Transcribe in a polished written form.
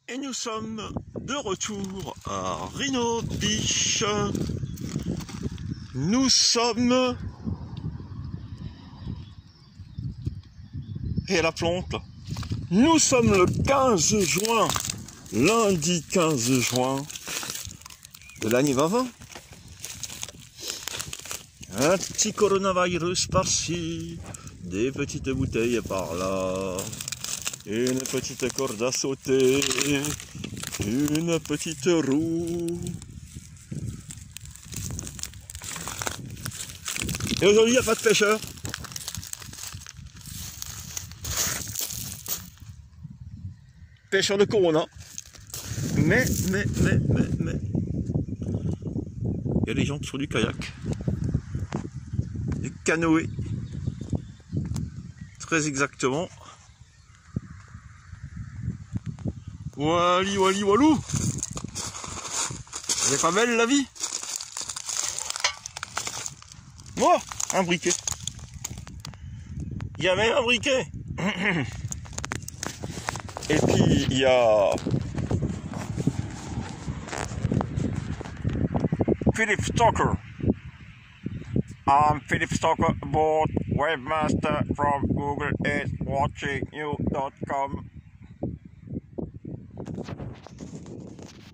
Et nous sommes de retour à Rhino Beach. Nous sommes... Et la plante. Nous sommes le 15 juin. Lundi 15 juin de l'année 2020. Un petit coronavirus par-ci. Des petites bouteilles par-là. Une petite corde à sauter, une petite roue. Et aujourd'hui, il n'y a pas de pêcheurs. Pêcheurs de Corona. Mais. Il y a des gens sur du kayak. Du canoë. Très exactement. Wally, wally, walou. Elle est pas belle la vie. Oh, un briquet. Il y a même un briquet. Et puis il y a Philip Stalker. I'm Philip Stalker, board webmaster from GoogleIsWatchingYou.com.